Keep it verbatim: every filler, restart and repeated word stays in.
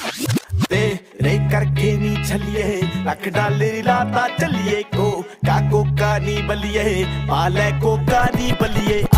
तेरे करके नी छलिए रख डाले लाता चलिए को का कोका नी बलिए पाले कोका नी बलिए